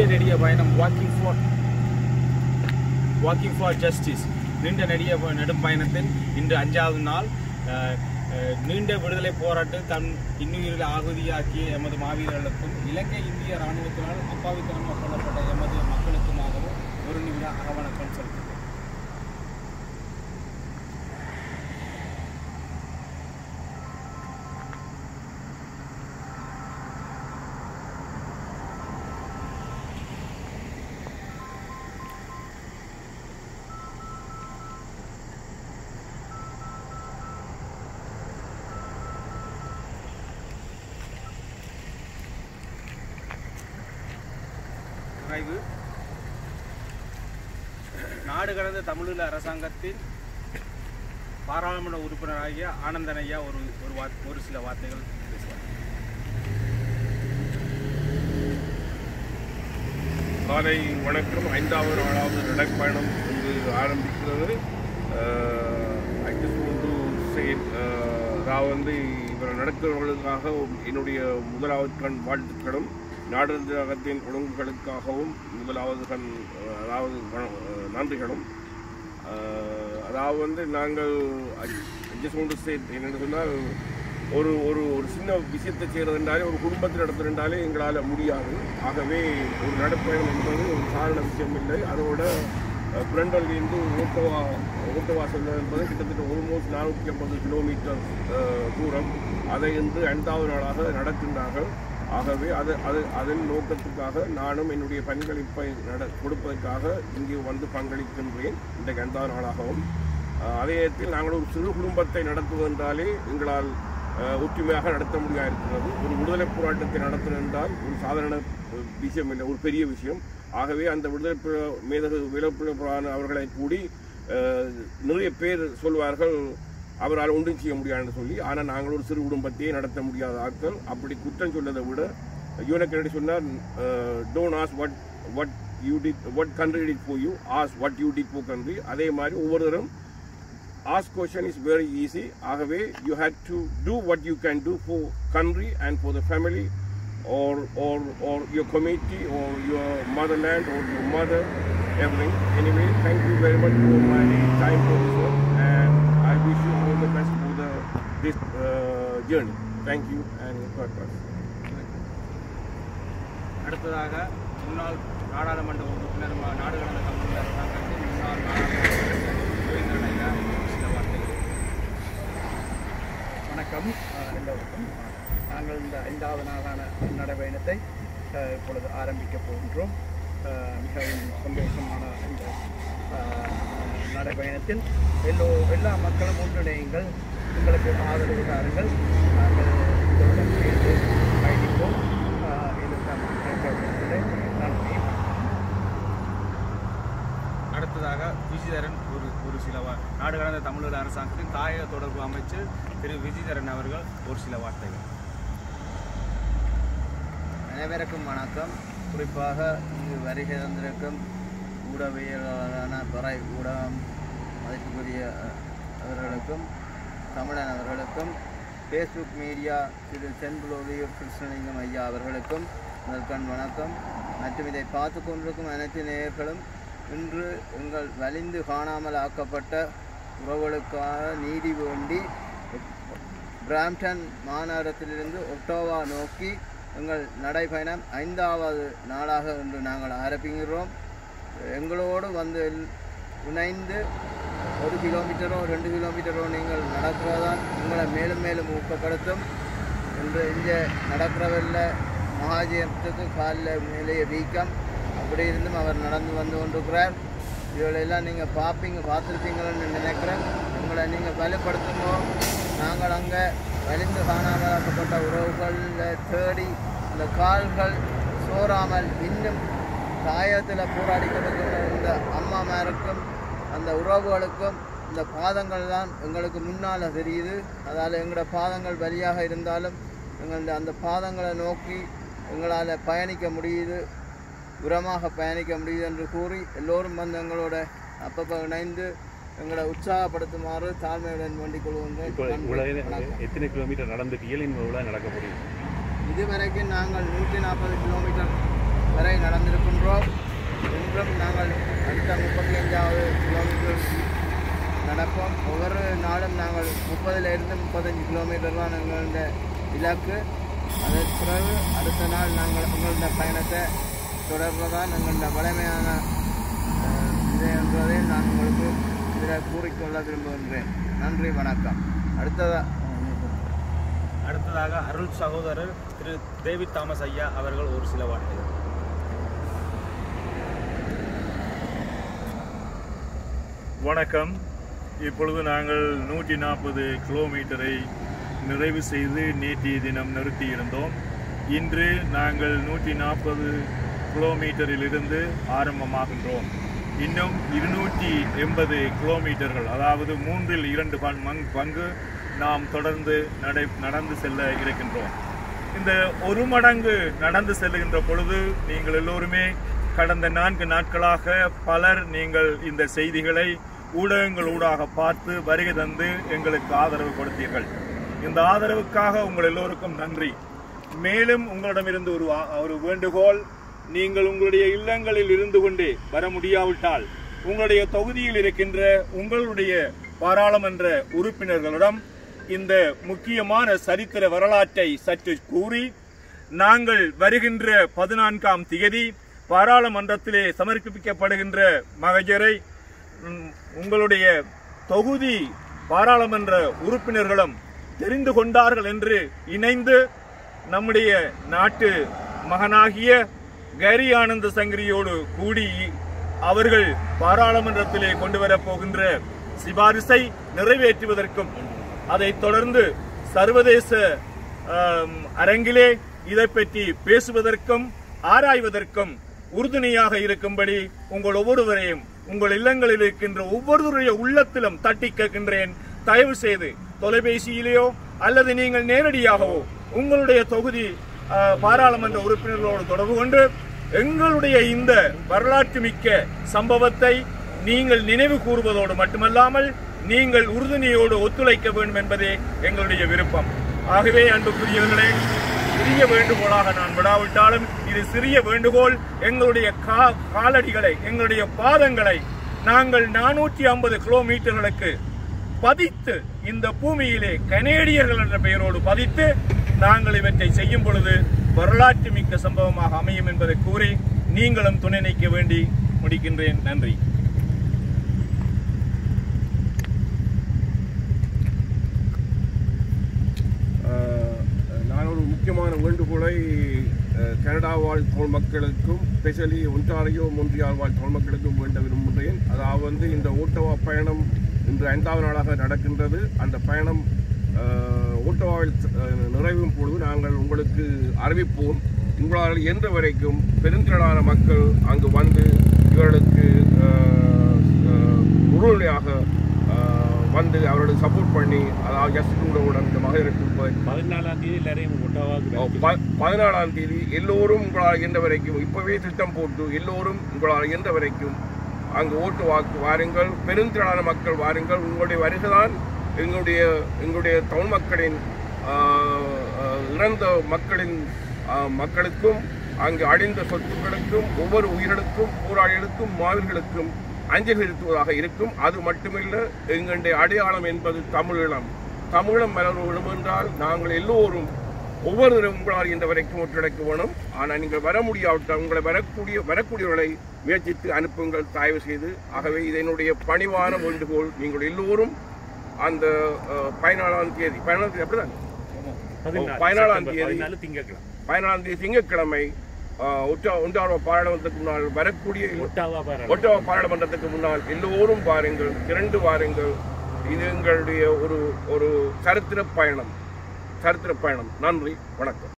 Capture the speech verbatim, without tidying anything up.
நெடிய பயணம் walking for walking for justice நீண்ட நெடிய நெடும் பயணத்தின் இன்று அஞ்சாவது நாள். நீண்ட விடுதலை போராட்டம் தன் இன்னுயிரில் ஆகுதியாக்கிய எமது மாவீரர்களுக்கும் இலங்கை இந்திய இராணுவத்தினால் அப்பாவித்தனமாக கொல்லப்பட்ட எமது மக்களுக்குமாகவும் ஒரு நிமிட அகவணக்கம் செலுத்துகிறேன். நாடு கடந்த தமிழீழ அரசாங்கத்தின் பாராளுமன்ற உறுப்பினராகிய ஆனந்தன் ஐயா ஒரு ஒரு ஒரு சில வார்த்தைகள் பேசுவார். காலை வணக்கம். ஐந்தாவது நாளாவது நடைப்பயணம் இன்று ஆரம்பிக்கிறது. நான் வந்து இவர் நடக்கிறவர்களுக்காக என்னுடைய முதலாவது கண் வாழ்த்துக்களும் நாடாளுமன்றத்தின் ஒழுங்குகளுக்காகவும் முதலாவது கண் அதாவது நன்றிகளும். அதாவது வந்து நாங்கள் என்னென்னு சொன்னால் ஒரு ஒரு ஒரு சின்ன விஷயத்தை செய்கிறதுன்றாலே ஒரு குடும்பத்தில் நடத்துகின்றாலே எங்களால் முடியாது. ஆகவே ஒரு நடைப்பயணம் என்பது ஒரு சாதாரண விஷயம் இல்லை. அதோட பிரண்டல்லேருந்து ஓட்டவா ஓட்டவா செல்வது என்பது கிட்டத்தட்ட ஆல்மோஸ்ட் நானூற்றி ஐம்பது கிலோமீட்டர் தூரம். அதை இன்று ஐந்தாவது நாளாக நடக்கின்றார்கள். ஆகவே அது அது அதன் நோக்கத்துக்காக நானும் என்னுடைய பங்களிப்பை நட கொடுப்பதற்காக இங்கே வந்து பங்களிக்கின்றேன் இன்றைக்கு ஐந்தாவது நாளாகவும். அதே நேரத்தில் நாங்கள் ஒரு சிறு குடும்பத்தை நடத்துவதென்றாலே எங்களால் ஒற்றுமையாக நடத்த முடியாது இருக்கிறது. ஒரு விடுதலை போராட்டத்தை நடத்துவதென்றால் ஒரு சாதாரண விஷயம் இல்லை, ஒரு பெரிய விஷயம். ஆகவே அந்த விடுதலை மேதகு விளைப்புறான அவர்களை கூடி நிறைய பேர் சொல்வார்கள் அவரால் ஒன்றும் செய்ய முடியாதுன்னு சொல்லி. ஆனால் நாங்கள் ஒரு சிறு குடும்பத்தையே நடத்த முடியாத ஆட்கள். அப்படி குற்றம் சொல்லதை விட யூனக்கடி சொன்னார், don't ask what what you did what country did for you, ask what you did for country. அதே மாதிரி ஒவ்வொருத்தரும் ask question is very easy. ஆகவே you had to do what you can do for country and for the family or or or your community or your motherland or your mother, everything. Anyway, thank you very much for my time for this one, and I wish you all the best for the this uh, journey. Thank you and God bless. அடுத்ததாக முன்னாள் நாடாளுமன்ற உறுப்பினர் நாடு கடந்த தமிழக அரசாங்கத்தின் முன்னாள் நாடாளுமன்ற ஐயா சில வார்த்தைகள். வணக்கம் எல்லோருக்கும். நாங்கள் இந்த ஐந்தாவது நாளான நடைபயணத்தை இப்பொழுது ஆரம்பிக்கப் போகின்றோம். மிகவும் சந்தோஷமான இந்த நடைபயணத்தில் எல்லோ எல்லா மக்களும் ஒன்றிணையுங்கள், உங்களுக்கு ஆதரவு தாருங்கள், நாங்கள் இதோடு சேர்ந்து பயணிப்போம். இதுதான் நன்றி. அடுத்ததாக விஜயதரன் ஒரு ஒரு சில நாடு கடந்த தமிழக அரசாங்கத்தின் தாயக தொடர்பு அமைச்சர் திரு விஜயதரன் அவர்கள் ஒரு சில வார்த்தைகள். அனைவருக்கும் வணக்கம். குறிப்பாக இங்கு வருகை தந்திருக்கும் ஊடகவியலாளரான பறை ஊடகம் மதிப்புக்குரிய அவர்களுக்கும் தமிழன் அவர்களுக்கும் ஃபேஸ்புக் மீடியா திரு சென்புலோவியூர் கிருஷ்ணலிங்கம் ஐயா அவர்களுக்கும் முதற்கண் வணக்கம். மற்றும் இதை பார்த்து கொண்டிருக்கும் அனைத்து நேயர்களும் இன்று எங்கள் வலிந்து காணாமல் ஆக்கப்பட்ட உறவுகளுக்காக நீதி வேண்டி பிராம்டன் மாநகரத்திலிருந்து ஒட்டோவா நோக்கி எங்கள் நடைபயணம் ஐந்தாவது நாளாக இன்று நாங்கள் ஆரம்பிக்கிறோம். எங்களோடு வந்து இணைந்து ஒரு கிலோமீட்டரோ ரெண்டு கிலோமீட்டரோ நீங்கள் நடக்கிறதான் உங்களை மேலும் மேலும் ஊக்கப்படுத்தும். இன்று இங்கே நடக்கிறவரில் மகாஜயத்துக்கு காலில் மேலேயே வீக்கம், அப்படி இருந்தும் அவர் நடந்து வந்து கொண்டிருக்கிறார். இவளெல்லாம் நீங்கள் பார்ப்பீங்க பார்த்துருப்பீங்கன்னு நினைக்கிறேன். உங்களை நீங்கள் வலுப்படுத்துமோ, நாங்கள் அங்கே வலிந்து காணாமலாக்கப்பட்ட உறவுகளில் தேடி அந்த கால்கள் சோறாமல் இன்னும் தாயத்தில் போராடி கொண்டிருக்கிற இந்த அம்மாமாருக்கும் அந்த உறவுகளுக்கும் இந்த பாதங்கள் தான் எங்களுக்கு முன்னால் தெரியுது. அதால் எங்களோட பாதங்கள் வழியாக இருந்தாலும் எங்களோட அந்த பாதங்களை நோக்கி எங்களால் பயணிக்க முடியுது, உரமாக பயணிக்க முடியுது என்று கூறி எல்லோரும் வந்து எங்களோட அப்பப்போ இணைந்து எங்களை உற்சாகப்படுத்துமாறு தாழ்மையுடன் வேண்டிக் கொள்கின்றேன். எத்தனை கிலோமீட்டர் நடந்துட்டீங்க இவ்வளோ நடக்க முடியும்? இதுவரைக்கும் நாங்கள் நூற்றி நாற்பது கிலோமீட்டர் வரை நடந்திருக்கின்றோம். இன்றும் நாங்கள் அடுத்த முப்பத்தி அஞ்சாவது கிலோமீட்டர் நடப்போம். ஒவ்வொரு நாளும் நாங்கள் முப்பதிலிருந்து முப்பத்தஞ்சு கிலோமீட்டர் தான் எங்களுடைய இலக்கு. அதற்கு பிறகு அடுத்த நாள் நாங்கள் எங்களுடைய பயணத்தை தொடர்வதுதான் எங்களுடைய வலிமையான இது என்பதை நான் உங்களுக்கு இதில் கூறிக்கொள்ள விரும்புகின்றேன். நன்றி, வணக்கம். அடுத்ததா அடுத்ததாக அருள் சகோதரர் திரு டேவிட் தாமஸ் ஐயா அவர்கள் ஒரு சில வார்த்தைகள். வணக்கம். இப்பொழுது நாங்கள் நூற்றி நாற்பது கிலோமீட்டரை நிறைவு செய்து நேற்றைய தினம் நிறுத்தியிருந்தோம். இன்று நாங்கள் நூற்றி நாற்பது கிலோமீட்டரிலிருந்து ஆரம்பமாகின்றோம். இன்னும் இருநூற்றி எண்பது கிலோமீட்டர்கள், அதாவது மூன்றில் இரண்டு பங்கு நாம் தொடர்ந்து நடை நடந்து செல்ல இருக்கின்றோம். இந்த ஒரு மடங்கு நடந்து செல்லுகின்ற பொழுது நீங்கள் எல்லோருமே கடந்த நான்கு நாட்களாக பலர் நீங்கள் இந்த செய்திகளை ஊடகங்கள் ஊடாக பார்த்து வருகை தந்து எங்களுக்கு ஆதரவு கொடுத்தீர்கள். இந்த ஆதரவுக்காக உங்கள் எல்லோருக்கும் நன்றி. மேலும் உங்களிடமிருந்து ஒரு ஒரு வேண்டுகோள், நீங்கள் உங்களுடைய இல்லங்களில் இருந்து கொண்டே வர முடியாவிட்டால் உங்களுடைய தொகுதியில் இருக்கின்ற உங்களுடைய பாராளுமன்ற உறுப்பினர்களிடம் இந்த முக்கியமான சரித்திர வரலாற்றை சற்று கூறி, நாங்கள் வருகின்ற பதினான்காம் திகதி பாராளுமன்றத்திலே சமர்ப்பிக்கப்படுகின்ற மகஜரை உங்களுடைய தொகுதி பாராளுமன்ற உறுப்பினர்களும் தெரிந்து கொண்டார்கள் என்று இணைந்து நம்முடைய நாட்டு மகனாகிய கரி ஆனந்த சங்கரியோடு கூடி அவர்கள் பாராளுமன்றத்திலே கொண்டு வரப்போகின்ற சிபாரிசை நிறைவேற்றுவதற்கும், அதைத் தொடர்ந்து சர்வதேச அரங்கிலே இதை பற்றி பேசுவதற்கும் ஆராய்வதற்கும் உறுதுணையாக இருக்கும்படி உங்கள் ஒவ்வொருவரையும் உங்கள் இல்லங்களில் இருக்கின்ற ஒவ்வொருவருடைய உள்ளத்திலும் தட்டி கேட்கின்றேன். தயவு செய்து தொலைபேசியிலேயோ அல்லது நீங்கள் நேரடியாகவோ உங்களுடைய தொகுதி பாராளுமன்ற உறுப்பினர்களோடு தொடர்பு கொண்டு எங்களுடைய இந்த வரலாற்று மிக்க சம்பவத்தை நீங்கள் நினைவு கூறுவதோடு மட்டுமல்லாமல் நீங்கள் உறுதுணையோடு ஒத்துழைக்க வேண்டும் என்பதே எங்களுடைய விருப்பம். ஆகவே அன்புக்குரியவர்களே, சிறிய வேண்டுகோளாக நான் விடாவிட்டாலும் இது சிறிய வேண்டுகோள். எங்களுடைய காலடிகளை, எங்களுடைய பாதங்களை நாங்கள் நானூற்றி ஐம்பது கிலோமீட்டர்களுக்கு பதித்து இந்த பூமியிலே கனேடியர்கள் என்ற பெயரோடு பதித்து நாங்கள் இவற்றை செய்யும் பொழுது வரலாற்று மிக்க சம்பவமாக அமையும் என்பதை கூறி நீங்களும் துணை நிற்க வேண்டி முடிக்கின்றேன். நன்றி. நான் ஒரு முக்கியமான வேண்டுகோளை கனடா வாழ் தமிழ் மக்களுக்கும், ஸ்பெஷலி ஒன்டாரியோ மொன்றியால் வாழ் தமிழ் மக்களுக்கும் வேண்ட விரும்புகிறேன். அதாவது இந்த ஓட்டவா பயணம் இன்று ஐந்தாவது நாளாக நடக்கின்றது. அந்த பயணம் ஓட்டவாவில் நிறைவும் பொழுது நாங்கள் உங்களுக்கு அறிவிப்போம். உங்களால் எந்த வரைக்கும் பெருந்திரளான மக்கள் அங்கு வந்து இவர்களுக்கு உறுதுணையாக வந்து அவர்களுக்கு சப்போர்ட் பண்ணி, அதாவது ஜஸ்டினுடன் இந்த மகளிருக்கு பதினாலாம் தேதி எல்லாரையும் பதினாலாம் தேதி எல்லோரும் உங்களால் எந்த வரைக்கும் இப்பவே திட்டம் போட்டு எல்லோரும் உங்களால் எந்த வரைக்கும் அங்கு ஓட்டு வாக்கு வாருங்கள். பெருந்திரளான மக்கள் வாருங்கள். உங்களுடைய வருகைதான் எங்களுடைய எங்களுடைய தமிழ் மக்களின் இறந்த மக்களின் மக்களுக்கும் அங்கு அழிந்த சொத்துக்களுக்கும் ஒவ்வொரு உயிர்களுக்கும் போராளிகளுக்கும் மாவீரர்களுக்கும் அஞ்சலி செலுத்துவதாக இருக்கும். அது மட்டுமில்லை, எங்களுடைய அடையாளம் என்பது தமிழீழம். தமிழம் மலரும் என்றால் நாங்கள் எல்லோரும் ஒவ்வொருவரும் உங்களால் இந்த வரைக்கும் ஒத்துழைக்க வேணும். ஆனால் நீங்கள் வர முடியாவிட்டால் உங்களை வரக்கூடிய வரக்கூடியவர்களை முயற்சித்து அனுப்புங்கள் தயவு செய்து. ஆகவே இதனுடைய பணிவான வேண்டுகோள். நீங்கள் எல்லோரும் அந்த பதினாலாம் தேதி பதினாலாம் தேதி அப்படிதான் பதினாலாம் தேதி பதினாலாம் தேதி திங்கட்கிழமை ஒன்டாவா பாராளுமன்றத்துக்கு முன்னால் வரக்கூடிய ஒட்டாவா பாராளுமன்றத்துக்கு முன்னால் எல்லோரும் வாருங்கள், திரண்டு வாருங்கள். இது எங்களுடைய ஒரு ஒரு சரித்திர பயணம் சரித்திர பயணம். நன்றி, வணக்கம்.